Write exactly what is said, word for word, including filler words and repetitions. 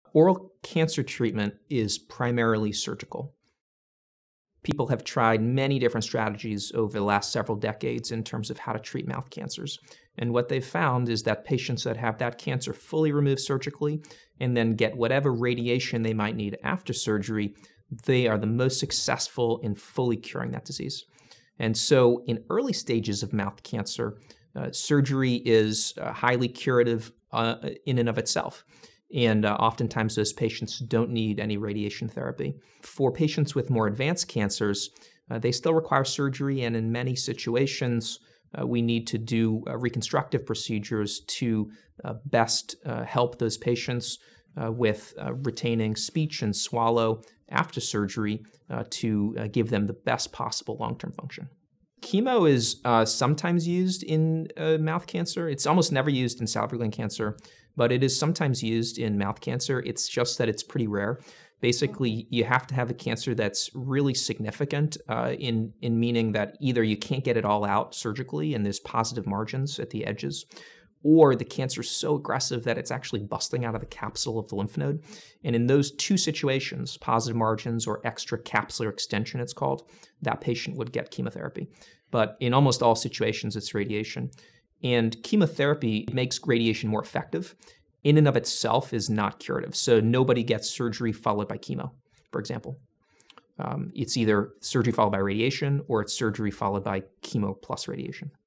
Oral cancer treatment is primarily surgical. People have tried many different strategies over the last several decades in terms of how to treat mouth cancers. And what they've found is that patients that have that cancer fully removed surgically and then get whatever radiation they might need after surgery, they are the most successful in fully curing that disease. And so in early stages of mouth cancer, uh, surgery is uh, highly curative uh, in and of itself. And uh, oftentimes those patients don't need any radiation therapy. For patients with more advanced cancers, uh, they still require surgery, and in many situations, uh, we need to do uh, reconstructive procedures to uh, best uh, help those patients uh, with uh, retaining speech and swallow after surgery uh, to uh, give them the best possible long-term function. Chemo is uh, sometimes used in uh, mouth cancer. It's almost never used in salivary gland cancer, but it is sometimes used in mouth cancer. It's just that it's pretty rare. Basically, you have to have a cancer that's really significant uh, in, in meaning that either you can't get it all out surgically and there's positive margins at the edges, or the cancer is so aggressive that it's actually busting out of the capsule of the lymph node. And in those two situations, positive margins or extra capsular extension it's called, that patient would get chemotherapy. But in almost all situations, it's radiation. And chemotherapy makes radiation more effective. In and of itself is not curative. So nobody gets surgery followed by chemo, for example. Um, it's either surgery followed by radiation or it's surgery followed by chemo plus radiation.